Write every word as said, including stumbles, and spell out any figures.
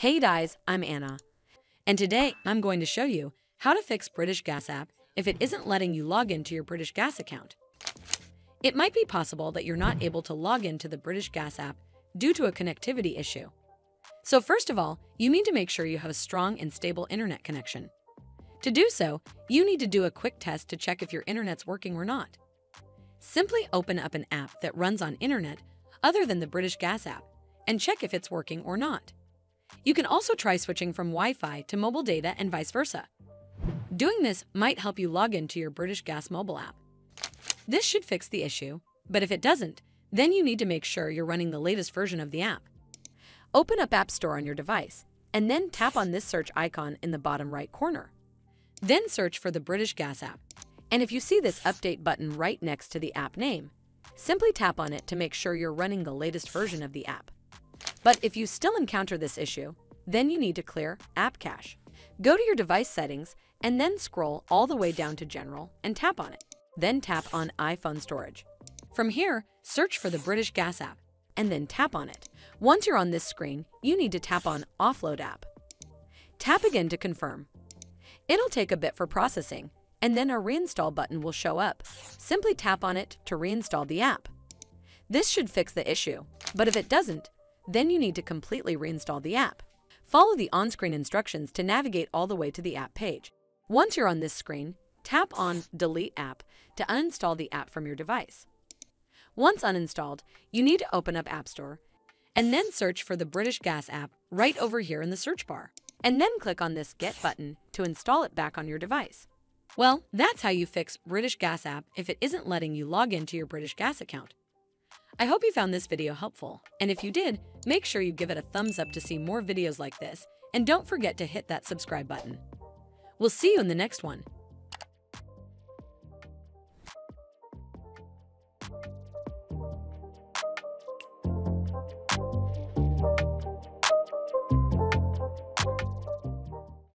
Hey guys, I'm Anna, and today I'm going to show you how to fix British Gas app if it isn't letting you log into your British Gas account. It might be possible that you're not able to log into the British Gas app due to a connectivity issue. So first of all, you need to make sure you have a strong and stable internet connection. To do so, you need to do a quick test to check if your internet's working or not. Simply open up an app that runs on internet other than the British Gas app and check if it's working or not. You can also try switching from Wi-Fi to mobile data and vice versa. Doing this might help you log into your British Gas mobile app. This should fix the issue, but if it doesn't, then you need to make sure you're running the latest version of the app. Open up App Store on your device, and then tap on this search icon in the bottom right corner. Then search for the British Gas app, and if you see this update button right next to the app name, simply tap on it to make sure you're running the latest version of the app. But if you still encounter this issue, then you need to clear App Cache. Go to your device settings and then scroll all the way down to General and tap on it. Then tap on iPhone Storage. From here, search for the British Gas app and then tap on it. Once you're on this screen, you need to tap on Offload App. Tap again to confirm. It'll take a bit for processing, and then a reinstall button will show up. Simply tap on it to reinstall the app. This should fix the issue, but if it doesn't, then you need to completely reinstall the app. Follow the on-screen instructions to navigate all the way to the app page. Once you're on this screen, tap on Delete App to uninstall the app from your device. Once uninstalled, you need to open up App Store and then search for the British Gas app right over here in the search bar, and then click on this Get button to install it back on your device. Well, that's how you fix British Gas app if it isn't letting you log into your British Gas account. I hope you found this video helpful, and if you did, make sure you give it a thumbs up to see more videos like this, and don't forget to hit that subscribe button. We'll see you in the next one.